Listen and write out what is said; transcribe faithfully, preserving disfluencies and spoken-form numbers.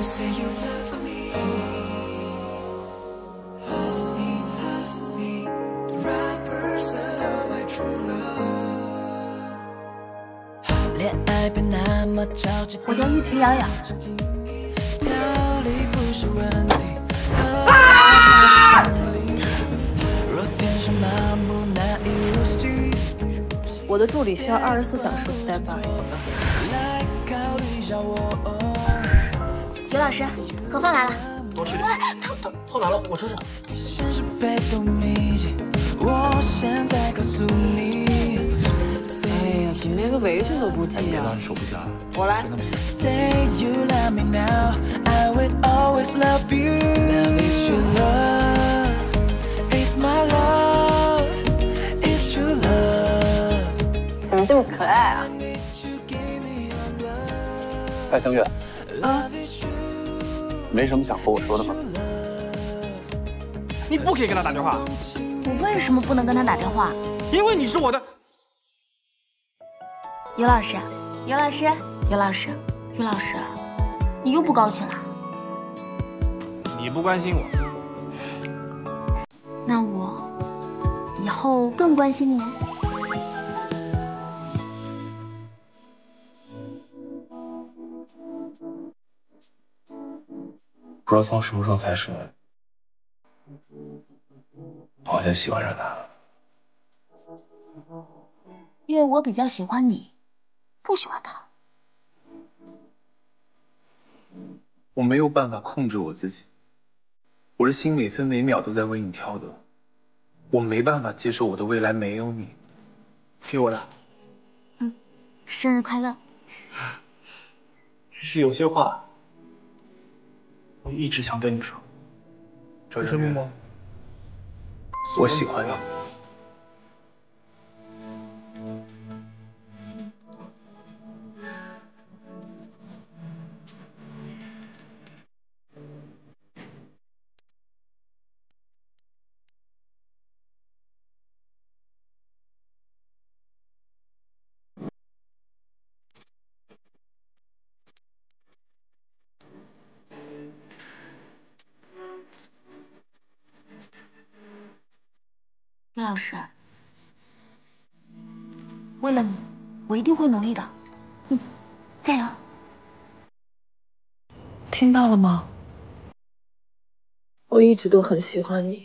我叫玉池瑶瑶。 啊！ 我的助理需要二十四小时 standby。 于老师，盒饭来了。 多吃点。汤汤汤来了，我吃吃。 哎呀，你连个围裙都不系啊！ 手不下， 我来。怎么这么可爱啊？ 蔡香月， 啊， 没什么想和我说的吗？ 你不可以跟他打电话。 我为什么不能跟他打电话？ 因为你是我的。 于老师，于老师，于老师，于老师，你又不高兴了？ 你不关心我， 那我以后更关心你。 不知道从什么时候开始，我好像喜欢上他了。 因为我比较喜欢你，不喜欢他。 我没有办法控制我自己，我的心每分每秒都在为你跳动，我没办法接受我的未来没有你。 给我的。 嗯，生日快乐。 是有些话，我一直想对你说。 周正宇，我喜欢你。 于老师，为了你，我一定会努力的。嗯，加油！ 听到了吗？我一直都很喜欢你。